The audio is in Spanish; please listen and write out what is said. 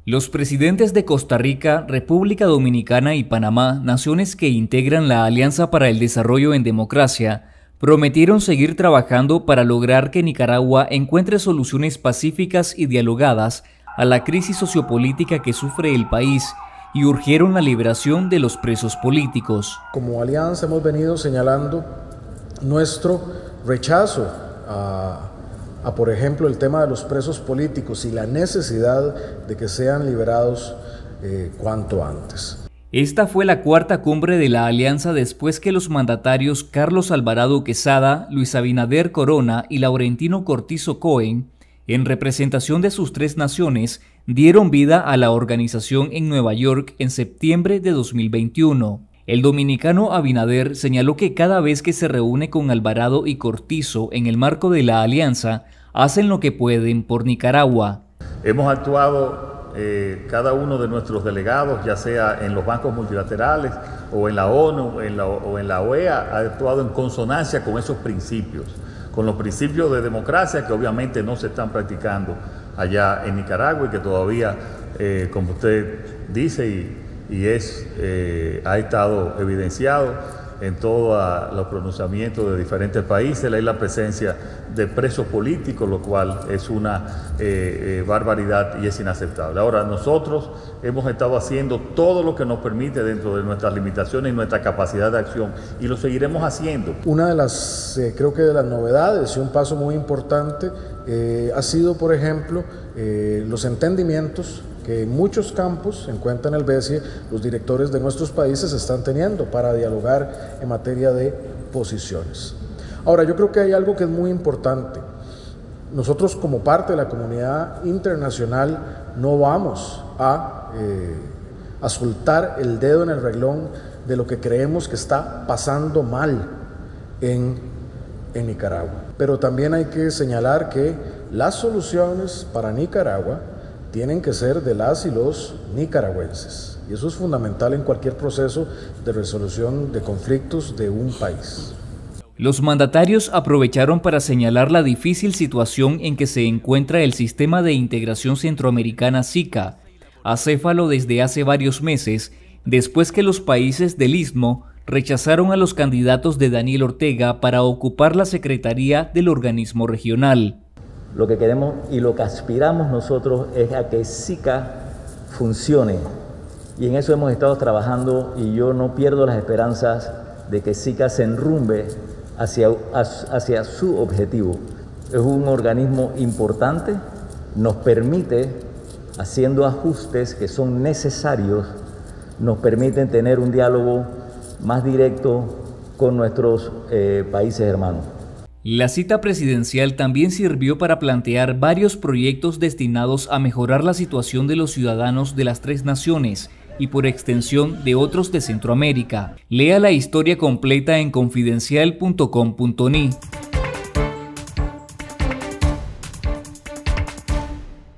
Los presidentes de Costa Rica, República Dominicana y Panamá, naciones que integran la Alianza para el Desarrollo en Democracia, prometieron seguir trabajando para lograr que Nicaragua encuentre soluciones pacíficas y dialogadas a la crisis sociopolítica que sufre el país y urgieron la liberación de los presos políticos. Como alianza hemos venido señalando nuestro rechazo a por ejemplo, el tema de los presos políticos y la necesidad de que sean liberados cuanto antes. Esta fue la cuarta cumbre de la alianza después que los mandatarios Carlos Alvarado Quesada, Luis Abinader Corona y Laurentino Cortizo Cohen, en representación de sus tres naciones, dieron vida a la organización en Nueva York en septiembre de 2021. El dominicano Abinader señaló que cada vez que se reúne con Alvarado y Cortizo en el marco de la alianza, hacen lo que pueden por Nicaragua. Hemos actuado cada uno de nuestros delegados, ya sea en los bancos multilaterales o en la ONU o en la OEA, ha actuado en consonancia con esos principios, con los principios de democracia que obviamente no se están practicando allá en Nicaragua y que todavía, como usted dice, ha estado evidenciado en todos los pronunciamientos de diferentes países, la presencia de presos políticos, lo cual es una barbaridad y es inaceptable. Ahora, nosotros hemos estado haciendo todo lo que nos permite dentro de nuestras limitaciones y nuestra capacidad de acción, y lo seguiremos haciendo. Una de las, creo que de las novedades y un paso muy importante ha sido, por ejemplo, los entendimientos que en muchos campos, en cuenta en el BESIE, los directores de nuestros países están teniendo para dialogar en materia de posiciones. Ahora, yo creo que hay algo que es muy importante. Nosotros, como parte de la comunidad internacional, no vamos a soltar el dedo en el renglón de lo que creemos que está pasando mal en Nicaragua. Pero también hay que señalar que las soluciones para Nicaragua tienen que ser de las y los nicaragüenses. Y eso es fundamental en cualquier proceso de resolución de conflictos de un país. Los mandatarios aprovecharon para señalar la difícil situación en que se encuentra el Sistema de Integración Centroamericana SICA, acéfalo desde hace varios meses, después que los países del Istmo rechazaron a los candidatos de Daniel Ortega para ocupar la secretaría del organismo regional. Lo que queremos y lo que aspiramos nosotros es a que SICA funcione, y en eso hemos estado trabajando, y yo no pierdo las esperanzas de que SICA se enrumbe hacia su objetivo. Es un organismo importante, nos permite, haciendo ajustes que son necesarios, nos permiten tener un diálogo más directo con nuestros países hermanos. La cita presidencial también sirvió para plantear varios proyectos destinados a mejorar la situación de los ciudadanos de las tres naciones y por extensión de otros de Centroamérica. Lea la historia completa en confidencial.com.ni.